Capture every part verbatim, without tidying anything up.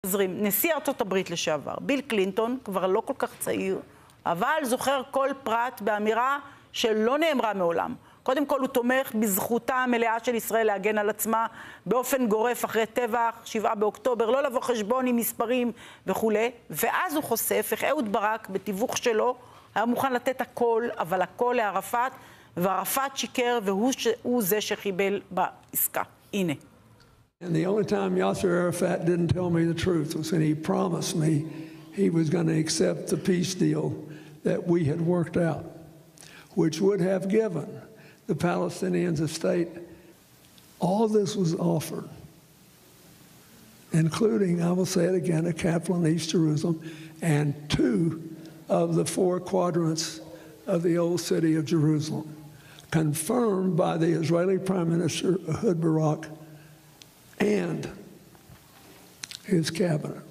נשיא ארצות הברית לשעבר, ביל קלינטון, כבר לא כל כך צעיר, אבל זוכר כל פרט באמירה שלא נאמרה מעולם. קודם כל הוא תומך בזכותה המלאה של ישראל להגן על עצמה באופן גורף אחרי טבח, שבעה באוקטובר, לא לבוא חשבון עם מספרים וכו'. ואז הוא חושף איך אהוד ברק בתיווך שלו היה מוכן לתת הכל, אבל הכל לערפאת, וערפאת שיקר והוא ש... זה שחיבל בעסקה. הנה. And the only time Yasser Arafat didn't tell me the truth was when he promised me he was going to accept the peace deal that we had worked out, which would have given the Palestinians a state. All this was offered, including, I will say it again, a capital in East Jerusalem and two of the four quadrants of the old city of Jerusalem, confirmed by the Israeli Prime Minister Ehud Barak and his cabinet.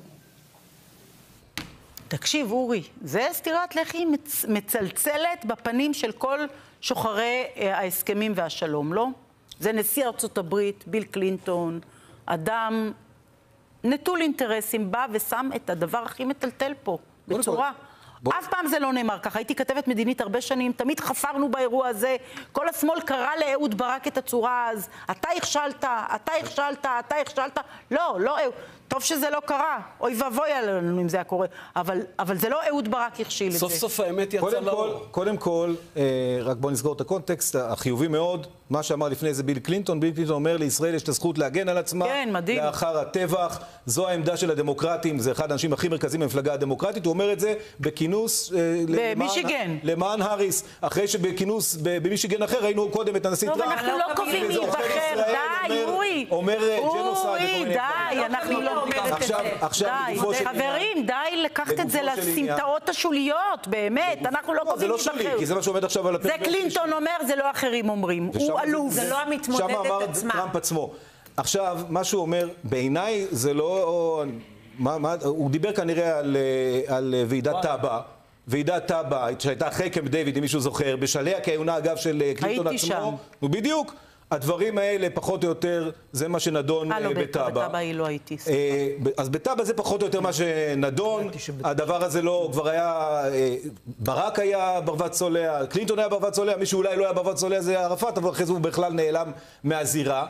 תקשיב, אורי, זה סתירת לחי מצ... מצלצלת בפנים של כל שוחרי ההסכמים והשלום, לא? זה נשיא ארצות הברית, ביל קלינטון, אדם נטול אינטרסים, בא ושם את הדבר הכי מטלטל פה, בצורה. בוא. אף פעם זה לא נאמר ככה, הייתי כתבת מדינית הרבה שנים, תמיד חפרנו באירוע הזה, כל השמאל קרא לאהוד ברק את הצורה אז, אתה הכשלת, אתה הכשלת, אתה הכשלת, לא, לא, טוב שזה לא קרה, אוי ואבוי עלינו אם זה היה קורה, אבל, אבל זה לא אהוד ברק הכשיל את זה. סוף סוף האמת יצא לאור. קודם כל, רק בוא נסגור את הקונטקסט, החיובי מאוד, מה שאמר לפני זה ביל קלינטון, ביל קלינטון אומר לישראל יש את הזכות להגן על עצמה, כן, מדהים. לאחר הטבח, זו העמדה של הדמוקרטים, זה אחד האנשים הכי מרכזיים במפלגה הדמוקרטית, הוא אומר את זה בכינוס במישיגן. למען האריס, אחרי שבכינוס במישיגן אחר ראינו קודם את הנשיא טראמפ. טוב, אנחנו לא קובעים מי ייבחר, די, אורי. אומר אורי, די, אנחנו לא אומרת את זה. די, חברים, די לקחת את זה לסמטאות השוליות, באמת, אנחנו לא קובעים מי ייבחר. זה לא שולי, כי זה מה שעומד עכשיו על הפרק. זה קלינטון אומר, זה לא אחרים אומרים. הוא עלוב. זה לא המתמודדת עצמה. שם אמר טראמפ עצמו. עכשיו, מה שהוא אומר, בעיניי זה לא... מה, מה, הוא דיבר כנראה על, על ועידת טאבה. ועידת טאבה, שהייתה אחרי קמפ דיוויד, אם מישהו זוכר, בשלהי הכהונה אגב של קלינטון עצמו. הייתי שם. בדיוק. הדברים האלה, פחות או יותר, זה מה שנדון בטאבה. בטאבה היא לא הייתי. אז בטאבה זה פחות או יותר מה שנדון. הדבר הזה לא, כבר היה, ברק היה ברוות צולע, קלינטון היה ברוות צולע, מי שאולי לא היה ברוות צולע זה ערפאת, אבל אחרי זה הוא בכלל נעלם מהזירה.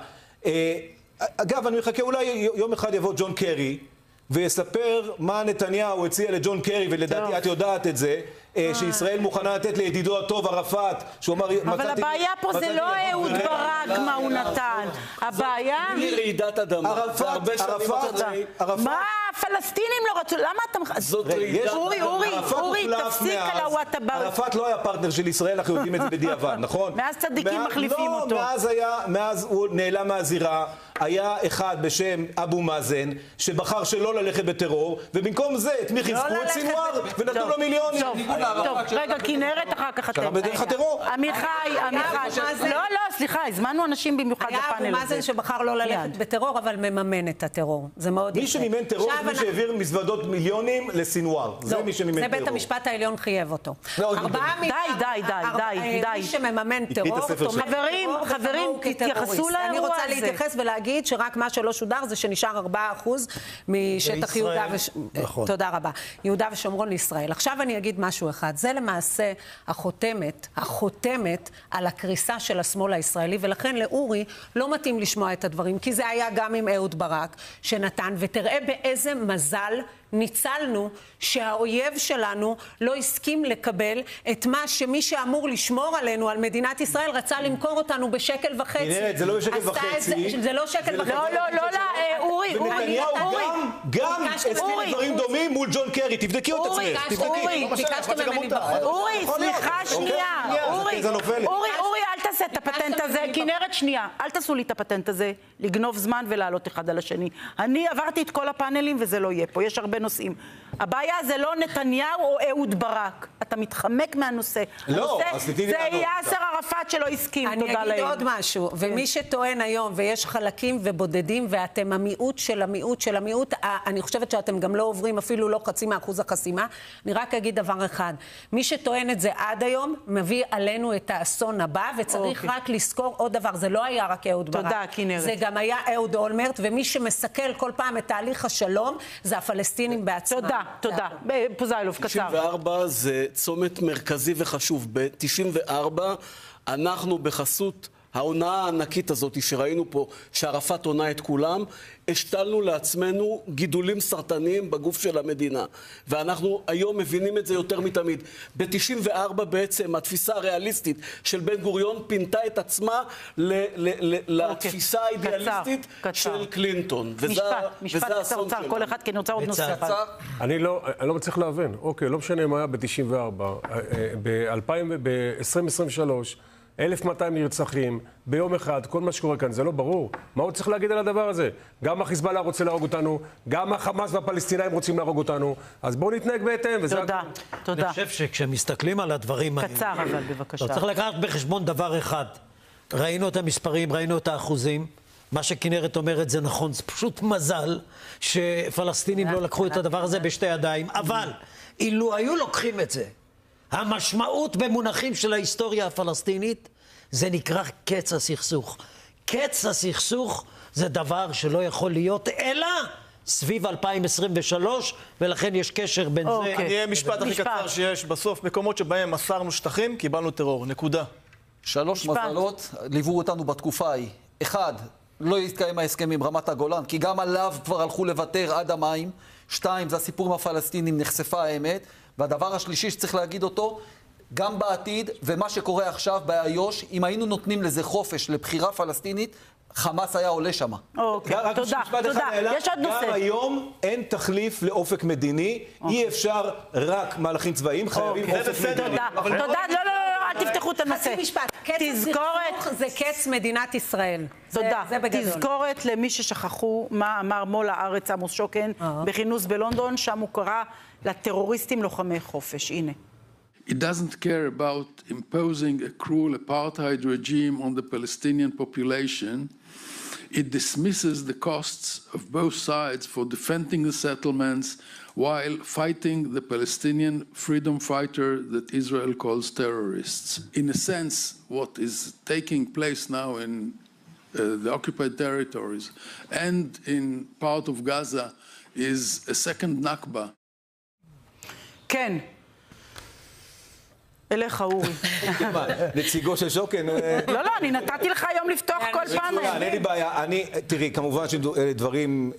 אגב, אני מחכה, אולי יום אחד יבוא ג'ון קרי, ויספר מה נתניהו הציע לג'ון קרי, ולדעתי את יודעת את זה, שישראל מוכנה לתת לידידו הטוב ערפאת, שהוא אמר... אבל הבעיה פה זה לא אהוד ברק מה הוא נתן. הבעיה... בלי רעידת אדמה. ערפאת, ערפאת... מה? הפלסטינים לא רצו... למה אתה... זאת רעידת... אורי, אורי, אורי, תפסיק על הוואטאבר. ערפאת לא היה פרטנר של ישראל, אנחנו יודעים את זה בדיעבד, נכון? מאז צדיקים מחליפים אותו. לא, מאז היה... מאז הוא נעלם מהזירה. היה אחד בשם אבו מאזן, שבחר שלא ללכת בטרור, ובמקום זה את מי חיזקו את סינואר, ונתנו לו מיליונים. טוב, רגע, כנרת אחר כך אתם. בדרך הטרור. עמיחי, עמיחי. לא, לא, סליחה, הזמנו אנשים במיוחד לפאנל הזה. היה אבו מאזן שבחר לא ללכת בטרור, אבל מממן את הטרור. זה מאוד יפה. מי שמימן טרור זה מי שהעביר מזוודות מיליונים לסינואר. זה מי שמימן טרור. זה בית המשפט העליון חייב אותו. די, די, די, די, די. מי שמממן טרור, חברים, חברים, תתייחסו לאירוע הזה. אני רוצה להתייחס ולהגיד שרק מה שלא שודר זה שנשאר ארבעה אחוז משטח יהודה ושומרון. תודה רבה. יהודה ושומרון לישראל. עכשיו אני אגיד משהו אחד. זה למעשה החותמת, החותמת על הקריסה של השמאל הישראלי, ולכן לאורי לא מתאים לשמוע את הדברים, כי זה היה גם עם אהוד ברק שנתן, ותראה באיזה מזל ניצלנו שהאויב שלנו לא הסכים לקבל את מה שמי שאמור לשמור עלינו על מדינת ישראל רצה למכור אותנו בשקל וחצי. נראית, זה לא בשקל וחצי. זה לא שקל וחצי. לא, לא, לא, לא, אורי, אורי, ונתניהו גם הסכים דברים דומים מול ג'ון קרי. תבדקי את עצמך, תבדקי. ביקשתם ממני בחוץ. אורי, סליחה שנייה. אורי, אורי, אורי, אל תעשה את הפטנט הזה. כנרת שנייה, אל תעשו לי את הפטנט הזה, לגנוב זמן ולעלות אחד על השני. אני עברתי את כל הפאנלים וזה לא יהיה פה. יש הרבה נושאים. הבעיה זה לא נתניהו או אהוד ברק. אתה מתחמק מהנושא. לא, אז תתני לי לענות. זה יאסר ערפאת שלא הסכים, תודה להם. אני אגיד עוד משהו, ומי שטוען היום, ויש חלקים ובודדים, ואתם המיעוט של המיעוט של המיעוט, אני חושבת שאתם גם לא עוברים אפילו לא חצי מאחוז החסימה, אני רק אגיד דבר אחד. מי שטוען את זה עד היום, מביא עלינו את האסון הבא, וצריך צריך רק לזכור עוד דבר, זה לא היה רק אהוד ברק. תודה, כנרת. זה גם היה אהוד אולמרט, ומי שמסכל כל פעם את תהליך השלום, זה הפלסטינים בעצמם. תודה, תודה. פוזיילוב, קצר. תשעים וארבע זה צומת מרכזי וחשוב. ב-תשעים וארבע אנחנו בחסות ההונאה הענקית הזאת שראינו פה, שערפאת הונה את כולם, השתלנו לעצמנו גידולים סרטניים בגוף של המדינה. ואנחנו היום מבינים את זה יותר מתמיד. ב-תשעים וארבע בעצם התפיסה הריאליסטית של בן גוריון פינתה את עצמה ל- ל- ל- לתפיסה האידיאליסטית של קלינטון. משפט, משפט קצר, כל אחד, כי אני רוצה עוד נושא אחד. אני לא, אני לא מצליח להבין. אוקיי, לא משנה מה היה ב-תשעים וארבע, ב-עשרים עשרים ושלוש, אלף ומאתיים נרצחים, ביום אחד, כל מה שקורה כאן, זה לא ברור. מה הוא צריך להגיד על הדבר הזה? גם החיזבאללה רוצה להרוג אותנו, גם החמאס והפלסטינאים רוצים להרוג אותנו, אז בואו נתנהג בהתאם. תודה, תודה. אני חושב שכשמסתכלים על הדברים האלה... קצר אבל, בבקשה. צריך לקחת בחשבון דבר אחד. ראינו את המספרים, ראינו את האחוזים. מה שכנרת אומרת זה נכון, זה פשוט מזל שפלסטינים לא לקחו את הדבר הזה בשתי ידיים. אבל, אילו היו לוקחים את זה, המשמעות במונחים של ההיסטוריה הפלסטינית זה נקרא קץ הסכסוך. קץ הסכסוך זה דבר שלא יכול להיות אלא סביב אלפיים עשרים ושלוש, ולכן יש קשר בין זה... אני אהיה משפט הכי קצר שיש בסוף, מקומות שבהם מסרנו שטחים, קיבלנו טרור, נקודה. שלוש מזלות ליוו אותנו בתקופה ההיא. אחד, לא יתקיים ההסכם עם רמת הגולן, כי גם עליו כבר הלכו לוותר עד המים. שתיים, זה הסיפור עם הפלסטינים, נחשפה האמת. והדבר השלישי שצריך להגיד אותו, גם בעתיד, ומה שקורה עכשיו באיו"ש, אם היינו נותנים לזה חופש לבחירה פלסטינית, חמאס היה עולה שמה. אוקיי, תודה, תודה. יש עוד נושא. גם היום אין תחליף לאופק מדיני, אי אפשר רק מהלכים צבאיים, חייבים אופק מדיני. תודה, תודה, לא, לא, לא, אל תפתחו את הנושא. חצי משפט, קץ הסכסוך זה קץ מדינת ישראל. תודה. זה בגדול. תזכורת למי ששכחו מה אמר מול הארץ עמוס שוקן בכינוס בלונדון, שם הוא קרא לטרוריסטים לוחמי חופש. הנה. It doesn't care about imposing a cruel apartheid regime on the Palestinian population. It dismisses the costs of both sides for defending the settlements while fighting the Palestinian freedom fighter that Israel calls terrorists. In a sense, what is taking place now in uh, the occupied territories and in part of Gaza is a second Nakba. כן. אליך, אורי. נציגו של שוקן. לא, לא, אני נתתי לך היום לפתוח כל פעם. אין לי בעיה. אני, תראי, כמובן שדברים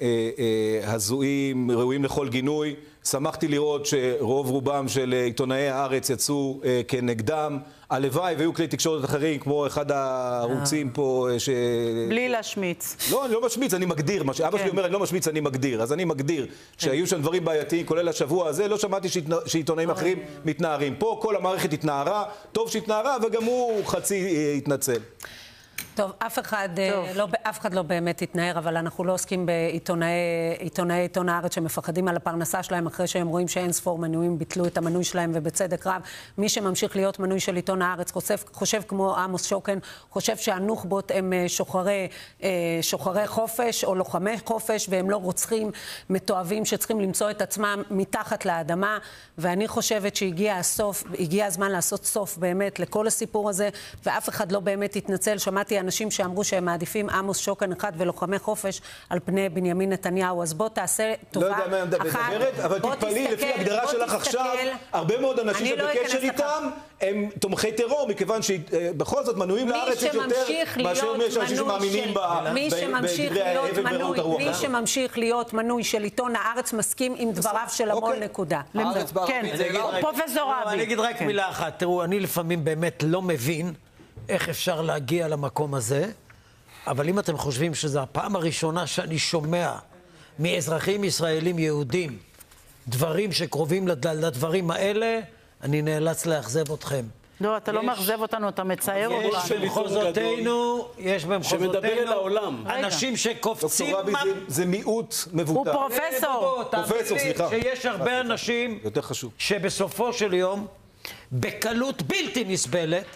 הזויים, ראויים לכל גינוי. שמחתי לראות שרוב רובם של עיתונאי הארץ יצאו כנגדם. הלוואי והיו כלי תקשורת אחרים, כמו אחד הערוצים פה ש... בלי להשמיץ. לא, אני לא משמיץ, אני מגדיר. אבא שלי אומר, אני לא משמיץ, אני מגדיר. אז אני מגדיר שהיו שם דברים בעייתיים, כולל השבוע הזה, לא שמעתי שעיתונאים אחרים מתנערים. פה כל המערכת התנערה, טוב שהתנערה, וגם הוא חצי התנצל. טוב, אף אחד, לא, אף אחד לא באמת התנער, אבל אנחנו לא עוסקים בעיתונאי עיתון הארץ שמפחדים על הפרנסה שלהם אחרי שהם רואים שאין ספור מנויים ביטלו את המנוי שלהם ובצדק רב. מי שממשיך להיות מנוי של עיתון הארץ חושב, חושב כמו עמוס שוקן, חושב שהנוח'בות הם שוחרי, שוחרי חופש או לוחמי חופש והם לא רוצחים מתועבים שצריכים למצוא את עצמם מתחת לאדמה, ואני חושבת שהגיע הסוף, הגיע הזמן לעשות סוף באמת לכל הסיפור הזה, ואף אחד לא באמת התנצל. שמעתי אנשים שאמרו שהם מעדיפים עמוס שוקן אחד ולוחמי חופש על פני בנימין נתניהו, אז בוא תעשה טובה אחת. לא יודע מה מדברת, אבל תתפלאי, לפי הגדרה שלך עכשיו, הרבה מאוד אנשים שבקשר איתם הם תומכי טרור, מכיוון שבכל זאת מנויים לארץ יש יותר מאשר אנשים שמאמינים בדברי ההבל ורעות הרוח. מי שממשיך להיות מנוי של עיתון הארץ מסכים עם דבריו של המון נקודה. כן, פרופסור רבי. אני אגיד רק מילה אחת. תראו, אני לפעמים באמת לא מבין איך אפשר להגיע למקום הזה, אבל אם אתם חושבים שזו הפעם הראשונה שאני שומע מאזרחים ישראלים יהודים דברים שקרובים לדברים האלה, אני נאלץ לאכזב אתכם. לא, אתה לא מאכזב אותנו, אתה מצייר אותנו. יש במחוזותינו, יש במחוזותינו אנשים שקופצים... זה מיעוט מבוטר. הוא פרופסור. פרופסור, סליחה. שיש הרבה אנשים שבסופו של יום, בקלות בלתי נסבלת,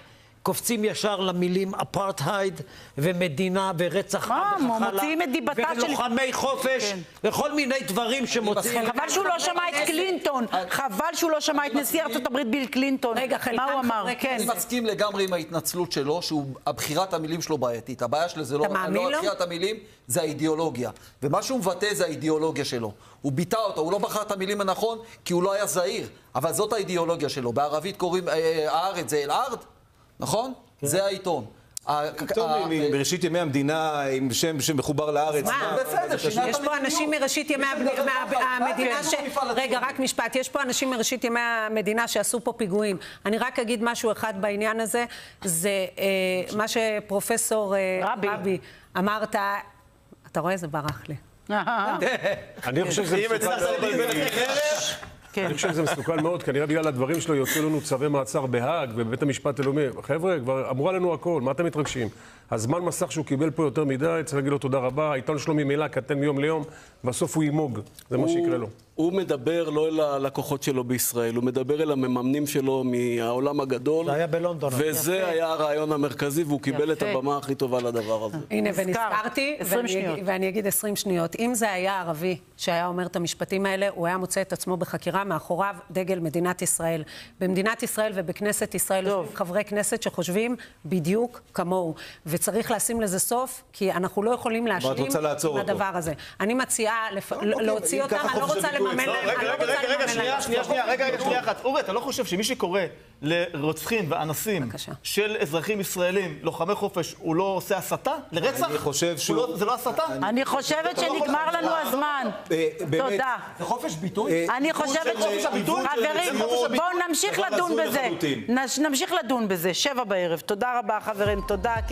קופצים ישר למילים אפרטהייד ומדינה ורצח עם וחלה. מוציאים את דיבתה של... ולוחמי חופש, וכל מיני דברים שמוציאים... חבל שהוא לא שמע את קלינטון, חבל שהוא לא שמע את נשיא ארצות הברית ביל קלינטון. רגע, מה הוא אמר? כן. אני מסכים לגמרי עם ההתנצלות שלו, שהבחירת המילים שלו בעייתית. הבעיה שלו זה לא בחירת המילים, זה האידיאולוגיה. ומה שהוא מבטא זה האידיאולוגיה שלו. הוא ביטא אותה, הוא לא בחר את המילים הנכון, כי הוא לא היה זהיר. אבל זאת האידיאולוגיה שלו. בערבית קוראים הארץ, זה אל-ארד, נכון? זה העיתון. מראשית ימי המדינה עם שם שמחובר לארץ. יש פה אנשים מראשית ימי המדינה ש... רגע, רק משפט. יש פה אנשים מראשית ימי המדינה שעשו פה פיגועים. אני רק אגיד משהו אחד בעניין הזה. זה מה שפרופסור רבי אמרת. אתה רואה? זה ברח לי. אני חושב שזה אני חושב שזה מסוכן מאוד, כנראה בגלל הדברים שלו יוצאו לנו צווי מעצר בהאג ובבית המשפט הלאומי. חבר'ה, כבר אמרו לנו הכל, מה אתם מתרגשים? הזמן מסך שהוא קיבל פה יותר מדי, צריך להגיד לו תודה רבה, העיתון שלו ממילא קטן מיום ליום, בסוף הוא ימוג, זה מה שיקרה לו. הוא מדבר לא אל הלקוחות שלו בישראל, הוא מדבר אל המממנים שלו מהעולם הגדול. זה היה בלונדון. וזה היה הרעיון המרכזי, והוא קיבל את הבמה הכי טובה לדבר הזה. הנה, ונזכרתי, ואני אגיד עשרים שניות. אם זה היה ערבי שהיה אומר את המשפטים האלה, הוא היה מוצא את עצמו בחקירה מאחוריו דגל מדינת ישראל. במדינת ישראל ובכנסת ישראל יש חברי כנסת שחושבים בדיוק כמוהו. וצריך לשים לזה סוף, כי אנחנו לא יכולים להשלים עם הדבר הזה. אני מציעה להוציא אותם, אני לא רוצה לממן להם. רגע, רגע, רגע, שנייה, שנייה, שנייה, רגע, רגע, שנייה אחת. אורי, אתה לא חושב שמי שקורא לרוצחים ואנסים של אזרחים ישראלים, לוחמי חופש, הוא לא עושה הסתה? לרצח? אני חושב שהוא... זה לא הסתה? אני חושבת שנגמר לנו הזמן. תודה. זה חופש ביטוי? אני חושבת ש... חברים, בואו נמשיך לדון בזה. נמשיך לדון בזה. שבע בערב. תודה רבה, חברים. תודה.